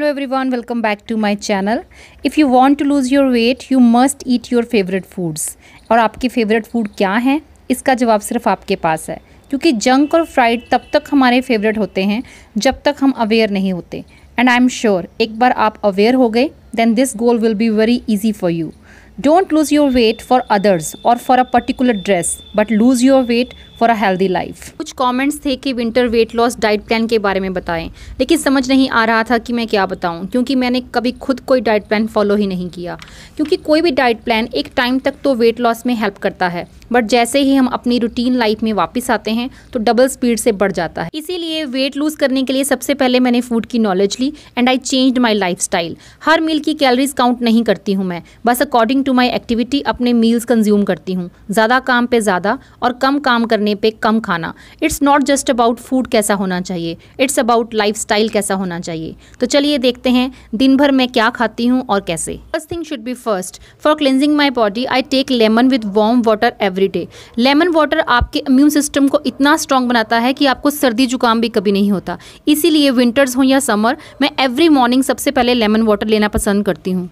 Hello everyone, welcome back to my channel. If you want to lose your weight, you must eat your favorite foods. और आपके favourite food क्या हैं? इसका जवाब सिर्फ आपके पास है, क्योंकि जंक और फ्राइड तब तक हमारे फेवरेट होते हैं जब तक हम अवेयर नहीं होते. एंड आई एम श्योर एक बार आप अवेयर हो गए, then this goal will be very easy for you. Don't lose your weight for others or for a particular dress, but lose your weight for a healthy life. कुछ comments थे कि winter weight loss diet plan के बारे में बताएं, लेकिन समझ नहीं आ रहा था कि मैं क्या बताऊं, क्योंकि मैंने कभी खुद कोई डाइट प्लान फॉलो ही नहीं किया. क्योंकि कोई भी डाइट प्लान एक टाइम तक तो वेट लॉस में हेल्प करता है, बट जैसे ही हम अपनी रूटीन लाइफ में वापस आते हैं तो डबल स्पीड से बढ़ जाता है. इसीलिए वेट लूज करने के लिए सबसे पहले मैंने फूड की नॉलेज ली and I changed my lifestyle. हर मील की कैलोरीज काउंट नहीं करती हूँ मैं, बस अकॉर्डिंग टू माई एक्टिविटी अपने मील्स कंज्यूम करती हूँ. ज़्यादा काम पे ज़्यादा और कम काम करने पे कम खाना. It's not just about food कैसा होना चाहिए, इट्स अबाउट लाइफ स्टाइल कैसा होना चाहिए. तो चलिए देखते हैं दिन भर मैं क्या खाती हूँ और कैसे. First thing should be first. For cleansing my body I take lemon with warm water every day. Lemon water आपके इम्यून सिस्टम को इतना स्ट्रॉन्ग बनाता है कि आपको सर्दी जुकाम भी कभी नहीं होता. इसीलिए विंटर्स हो या समर, मैं एवरी मॉर्निंग सबसे पहले लेमन वाटर लेना पसंद करती हूँ.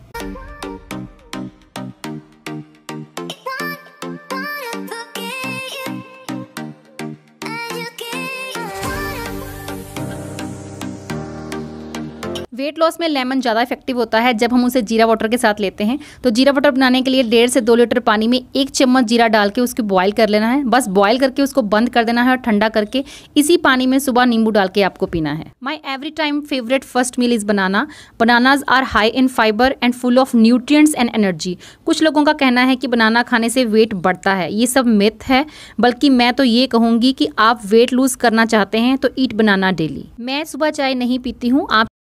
वेट लॉस में लेमन ज़्यादा इफेक्टिव होता है जब हम उसे जीरा वाटर के साथ लेते हैं. तो जीरा वाटर बनाने के लिए 1.5 से 2 लीटर पानी में 1 चम्मच जीरा डाल के उसको बॉयल कर लेना है. बस बॉयल करके उसको बंद कर देना है और ठंडा करके इसी पानी में सुबह नींबू डाल के आपको पीना है. My every time favourite first meal is banana. Bananas are high in fibre and full of nutrients and energy. कुछ लोगों का कहना है कि बनाना खाने से वेट बढ़ता है. ये सब मिथ है, बल्कि मैं तो ये कहूँगी कि आप वेट लूज करना चाहते हैं तो ईट बनाना डेली. मैं सुबह चाय नहीं पीती हूँ. आप